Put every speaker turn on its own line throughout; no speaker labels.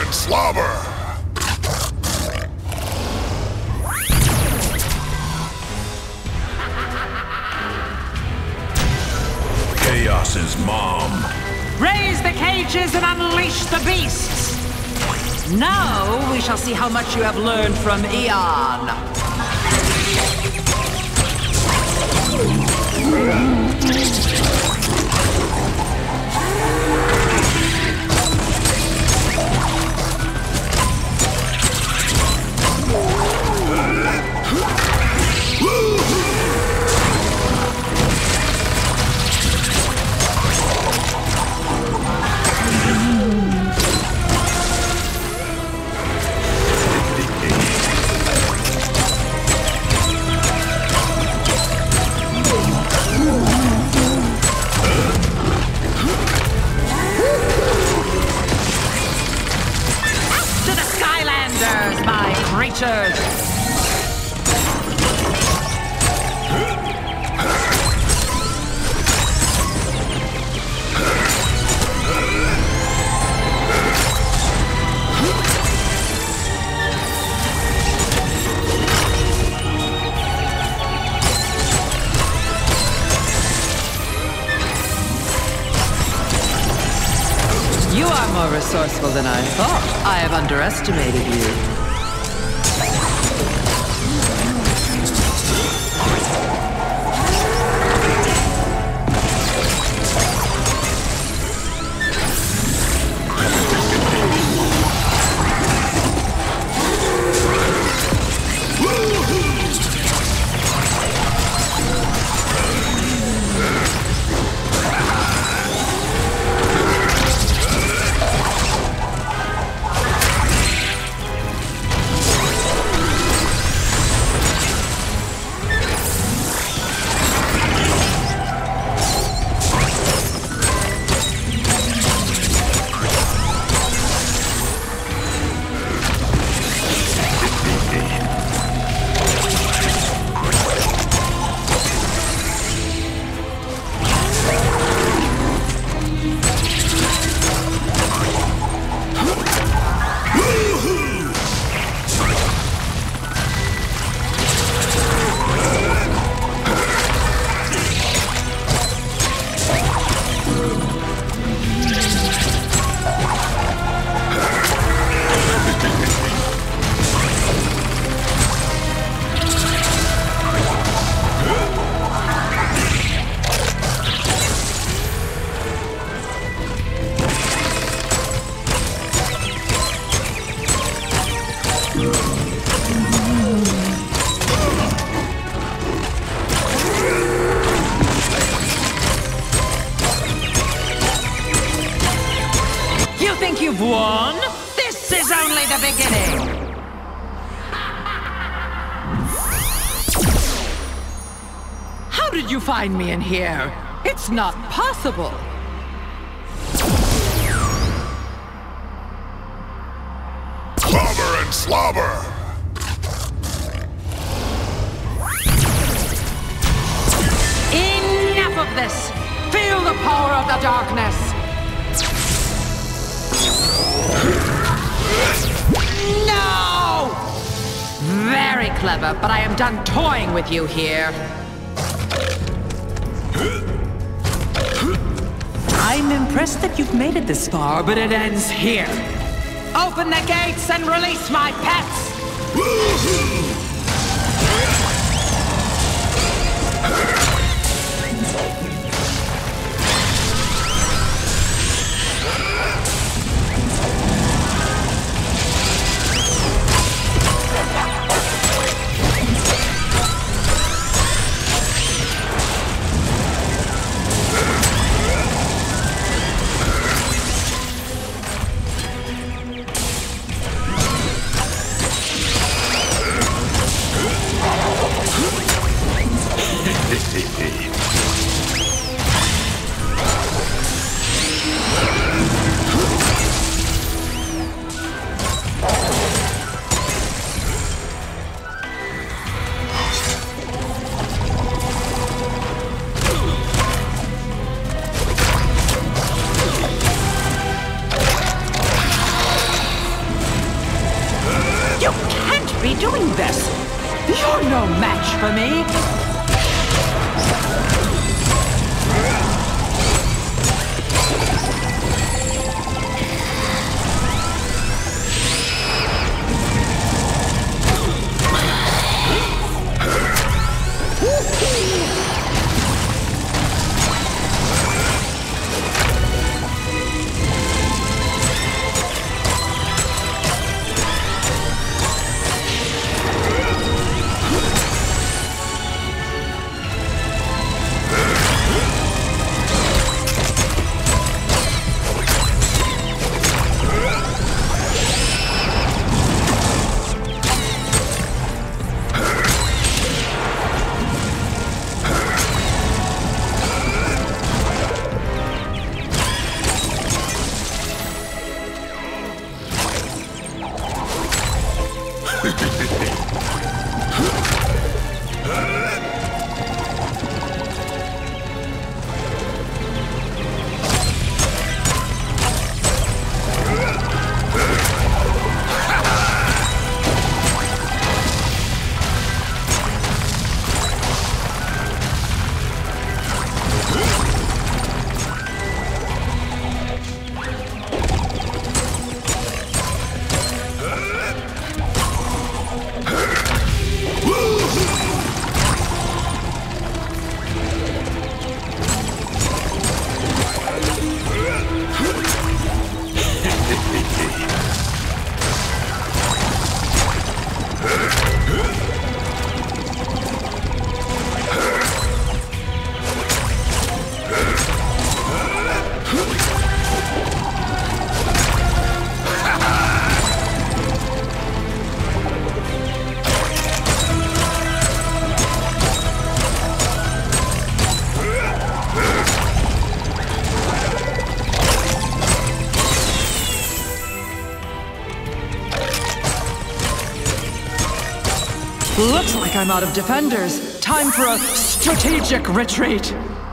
and slobber! Kaos's mom.
Raise the cages and unleash the beasts! Now we shall see how much you have learned from Eon. To the Skylanders, my creatures! You are more resourceful than I thought. I have underestimated you. You've won? This is only the beginning! How did you find me in here? It's not possible!
Clobber and slobber!
Enough of this! Feel the power of the darkness! No! Very clever, but I am done toying with you here. I'm impressed that you've made it this far, but it ends here. Open the gates and release my pets! Looks like I'm out of defenders. Time for a strategic retreat.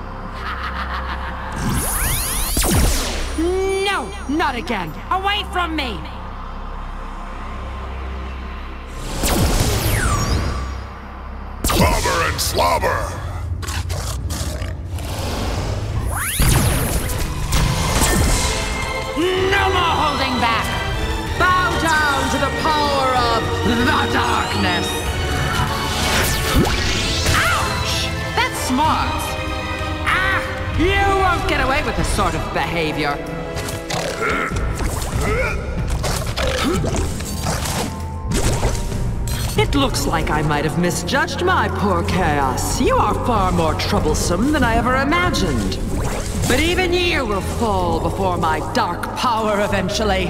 No, not again. Away from me.
Clobber and slobber!
No more holding back. Bow down to the power of the darkness. Ouch! That's smart. Ah! You won't get away with this sort of behavior. It looks like I might have misjudged my poor Kaos. You are far more troublesome than I ever imagined. But even you will fall before my dark power eventually.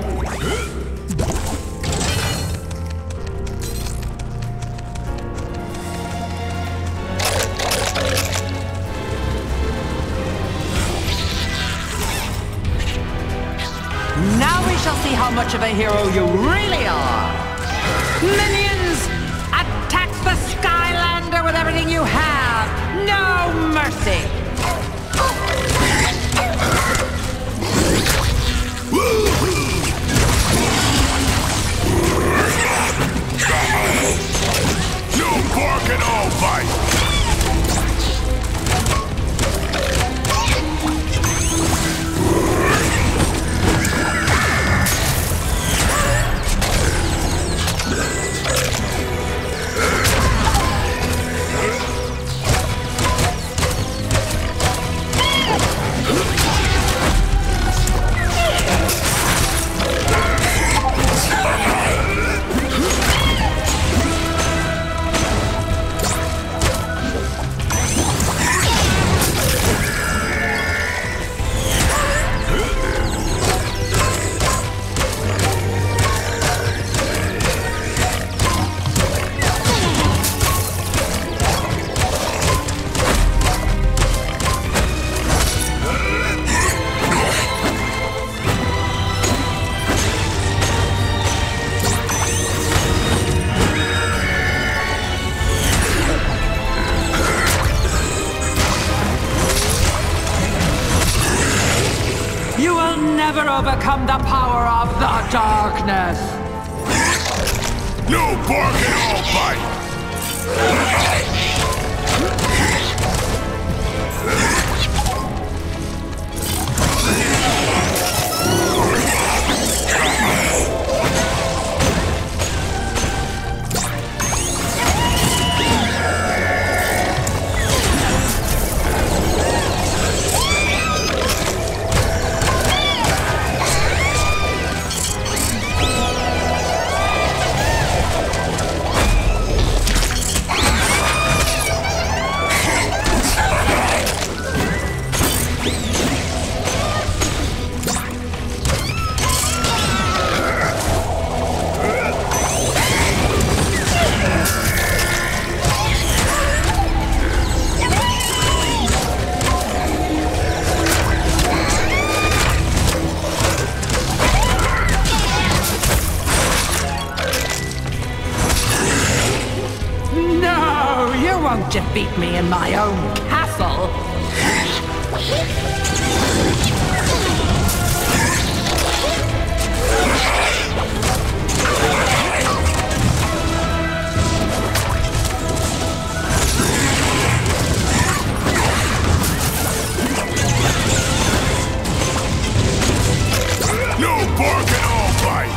Now we shall see how much of a hero you really are. Minions, attack the Skylander with everything you have. No mercy.
You bark and I'll bite!
You will never overcome the power of the darkness.
You bark and I'll bite!
Won't defeat me in my own castle.
You bark and I'll bite!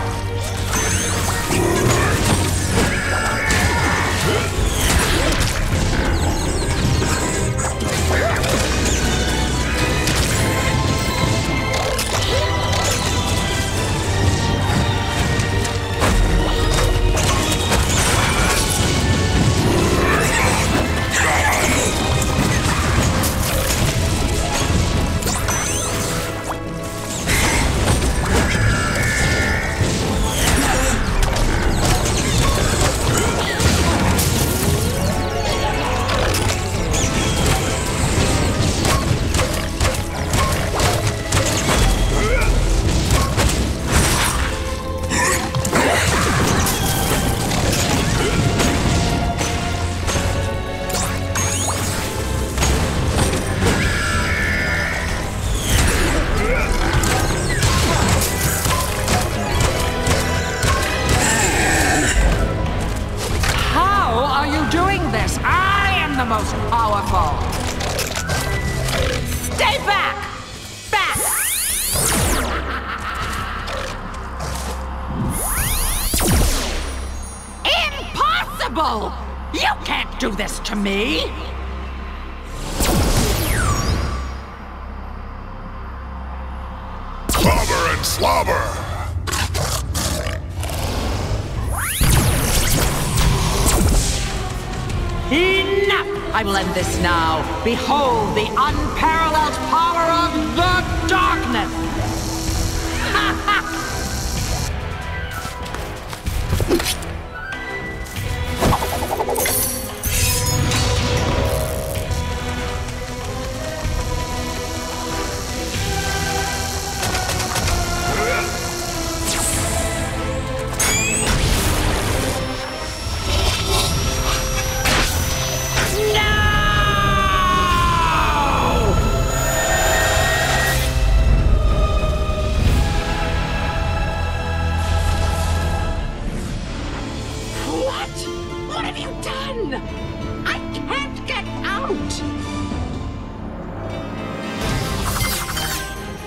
impossible! You can't do this to me!
Clobber and slobber!
Enough! I will end this now. Behold the unparalleled power of the darkness! Ha ha!